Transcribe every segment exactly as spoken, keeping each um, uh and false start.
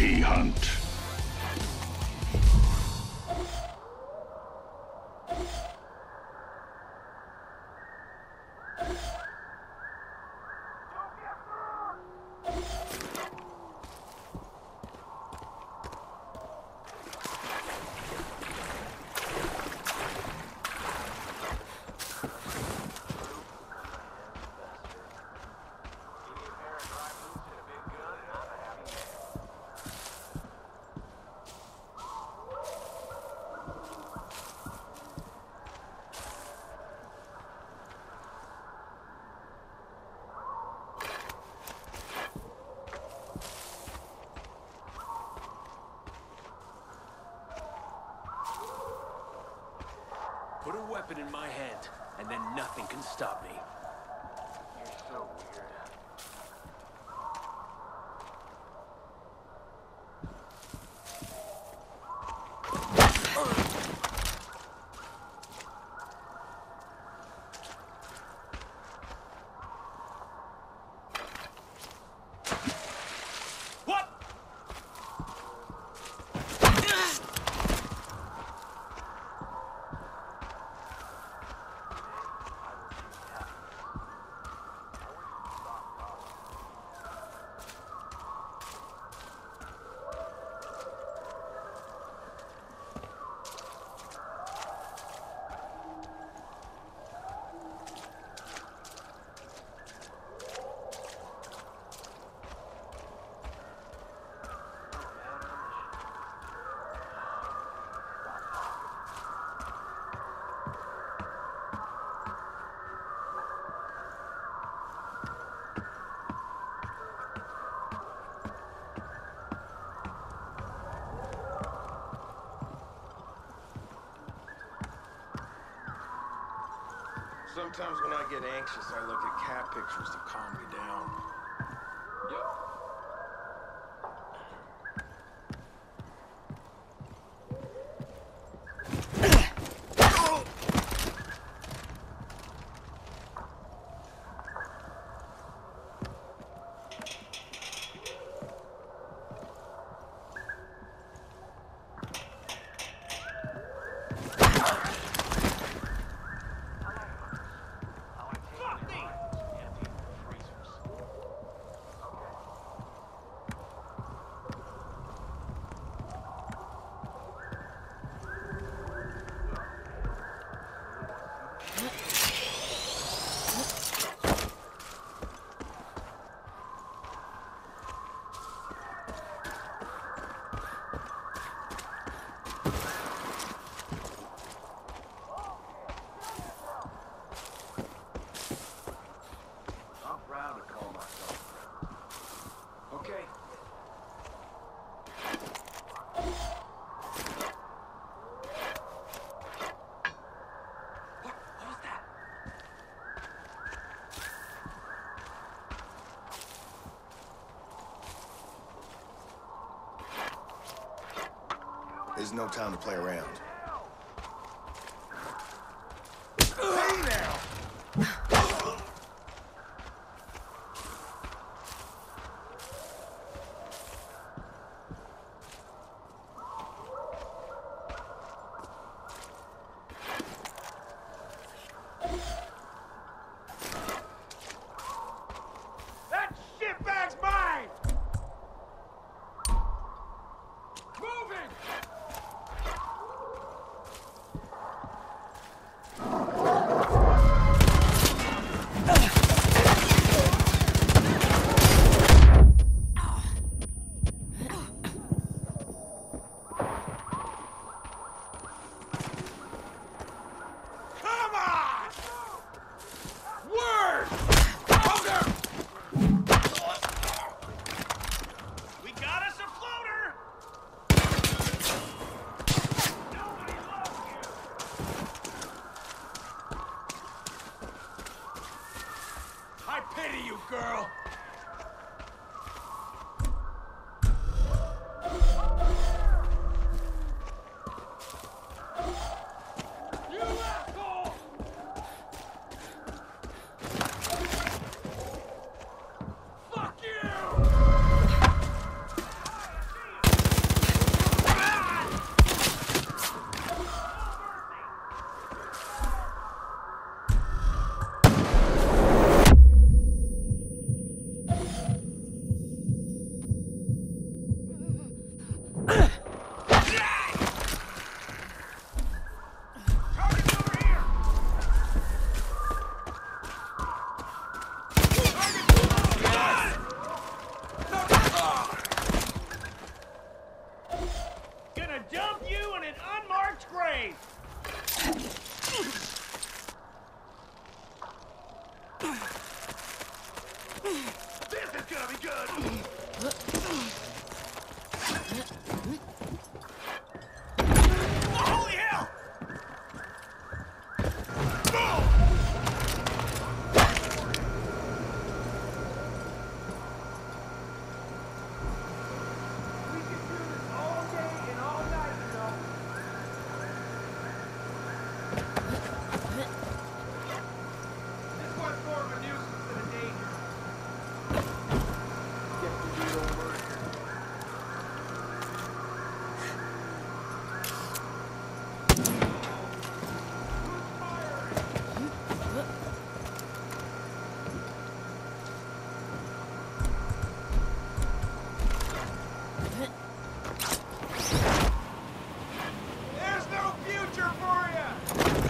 bounty hunt. Put a weapon in my hand, and then nothing can stop me. You're so weird. Sometimes when I get anxious, I look at cat pictures to calm me down. Yep. There's no time to play around. Hey now! That shitbag's mine! Moving! Come on! Word! Floater! We got us a floater! Nobody loves you! I pity you, girl! You asshole! Fuck you! This is gonna be good! Holy hell! We can do this all day and all night, you know. This one's more of a nuisance than a danger. Get the real word. There's no future for you!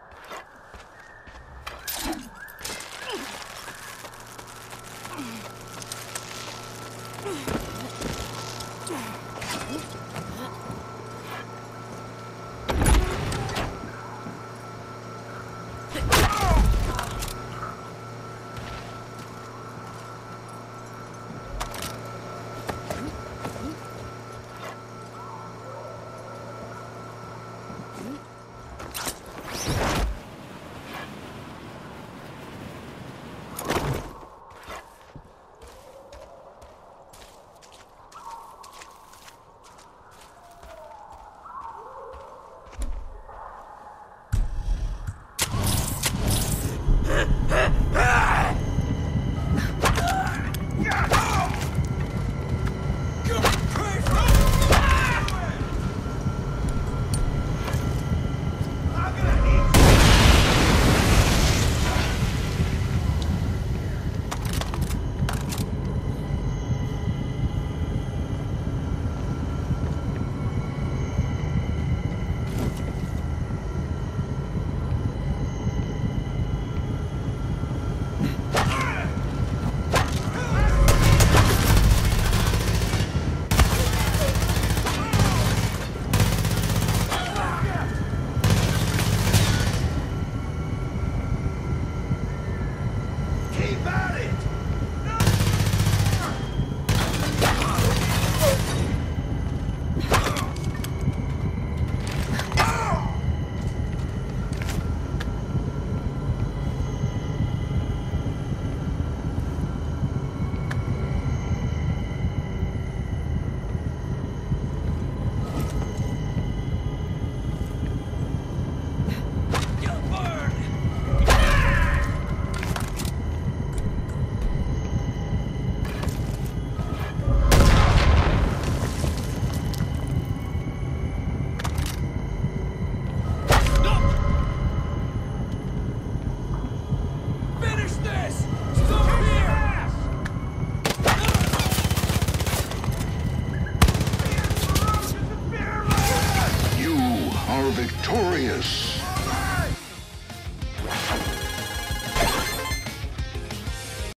Keep at it! Victorious.